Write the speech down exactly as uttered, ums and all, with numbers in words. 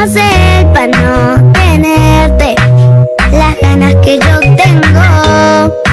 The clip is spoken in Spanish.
hacer para no tenerte las ganas que yo tengo.